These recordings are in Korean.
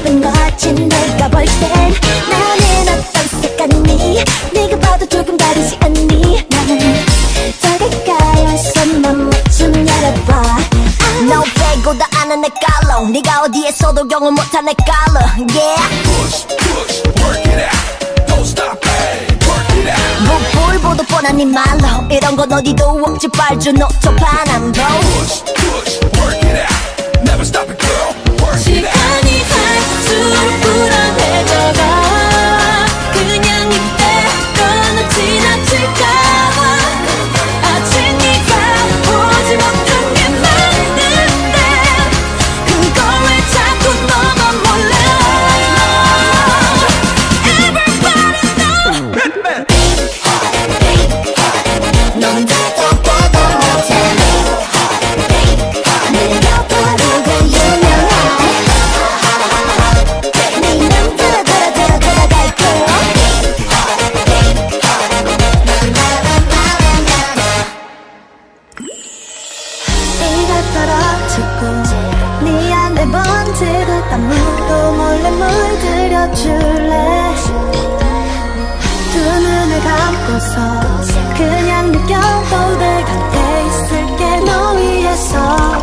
예쁜 거지 내가 볼 땐. 나는 어떤 색깔이니 네가 봐도 조금 다르지 않니. 나는 더 가까이 손만 좀 열어봐. 너 빼고 다 아는 내 깔로 네가 어디에서도 경험 못한 내 깔로. Yeah Push, push, work it out. Don't stop, hey, work it out. 불보도 뻔한 네 말로 이런 건 어디도 없지 빨주 노초 파남보. Push, push, work it out. Never stop it, girl, work it out. 시간이 갈수록 불안해져가. 그냥 이대로는 지나칠까봐. 아직 네가 보지 못한 게 많은데 그걸 왜 자꾸 너만 몰라. Everybody know 넌 똑똑도 못해. 네가 바로 그 유명한 네 이름 들어갈게. 비가 떨어지고 네 안에 번지듯 아무도 몰래 물들여줄래. 두 눈을 감고서 그냥 느껴도 내 곁에 있을게 너 위해서.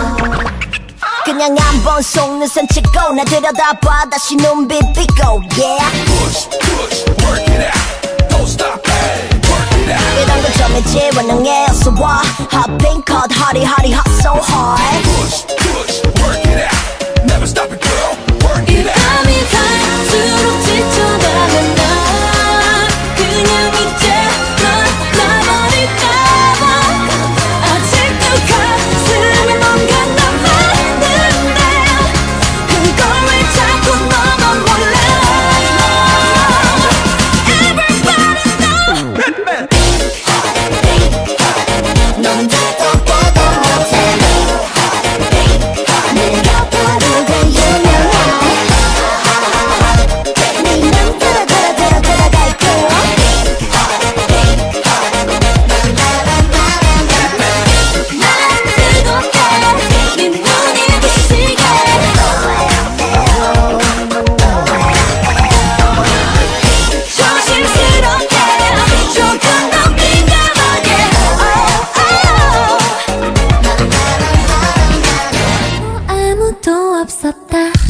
그냥 한번 속눈썹 치고 나 들여다봐 다시 눈빛 비고. Yeah Push, push, work it out. Don't stop, hey, work it out. 이런 거 점이지 원능해 어서 와. Hot pink hot hotty hotty hot so hard. Push, push, work it out. Never stop it, girl, work 이 it out. 밤이 갈수록 지쳐가는 나. 그냥 이제 널 놔버릴까봐. 아직도 가슴에 뭔가 남아있는데 그걸 왜 자꾸 너만 몰라. Everybody know 넌 똑똑도 못해. 네가 바로 그 유명한 네 이름 들어갈게. 난 뜨겁게 네 눈이 부시게. 조심스럽게 조금 더 민감하게. 아무도 없었다.